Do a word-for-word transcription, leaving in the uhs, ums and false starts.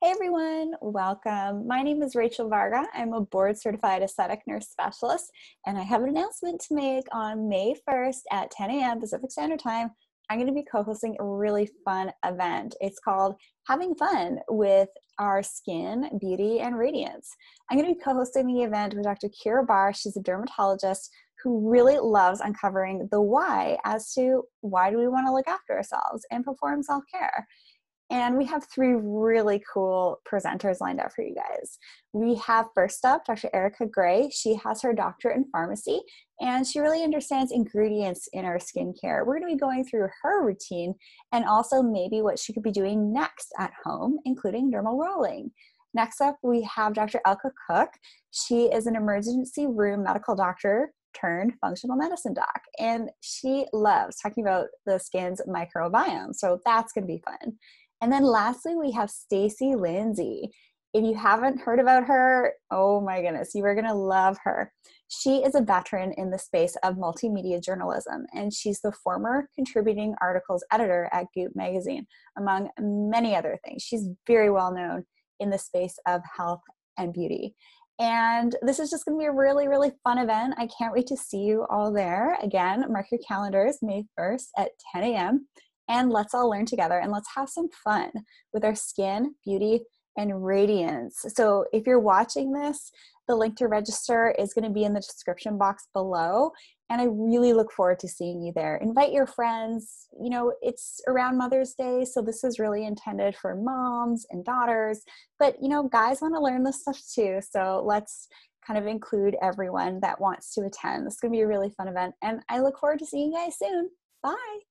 Hey everyone, welcome. My name is Rachel Varga. I'm a board certified aesthetic nurse specialist, and I have an announcement to make on May first at ten a m Pacific Standard Time. I'm going to be co-hosting a really fun event. It's called Having Fun with Our Skin, Beauty, and Radiance. I'm going to be co-hosting the event with Doctor Keira Barr. She's a dermatologist who really loves uncovering the why as to why do we want to look after ourselves and perform self-care. And we have three really cool presenters lined up for you guys. We have first up Doctor Erika Gray. She has her doctorate in pharmacy, and she really understands ingredients in our skincare. We're going to be going through her routine and also maybe what she could be doing next at home, including dermal rolling. Next up, we have Doctor Elke Cooke. She is an emergency room medical doctor turned functional medicine doc, and she loves talking about the skin's microbiome. So that's going to be fun. And then lastly, we have Stacey Lindsay. If you haven't heard about her, oh my goodness, you are going to love her. She is a veteran in the space of multimedia journalism, and she's the former contributing articles editor at Goop magazine, among many other things. She's very well known in the space of health and beauty. And this is just going to be a really, really fun event. I can't wait to see you all there. Again, mark your calendars, May first at ten a m And let's all learn together and let's have some fun with our skin, beauty, and radiance. So if you're watching this, the link to register is going to be in the description box below. And I really look forward to seeing you there. Invite your friends. You know, it's around Mother's Day, so this is really intended for moms and daughters. But, you know, guys want to learn this stuff too. So let's kind of include everyone that wants to attend. This is going to be a really fun event. And I look forward to seeing you guys soon. Bye.